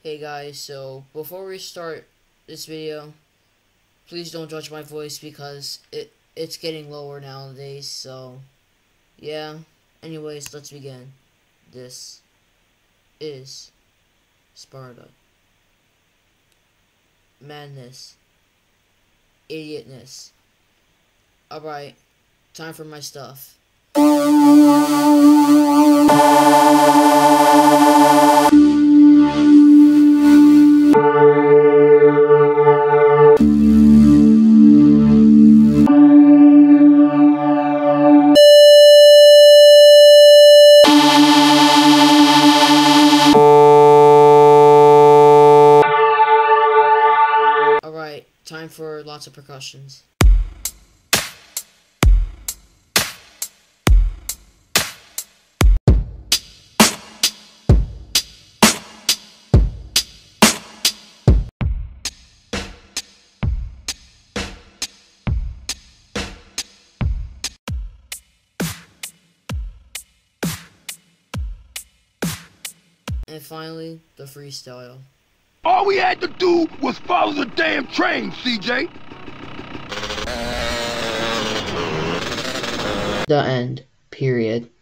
Hey guys, so before we start this video, please don't judge my voice because it's getting lower nowadays, so yeah. Anyways, let's begin. This is Sparta. Madness. Idiotness. Alright, time for my stuff. Alright, time for lots of percussions. And finally, the freestyle. All we had to do was follow the damn train, CJ. The end. Period.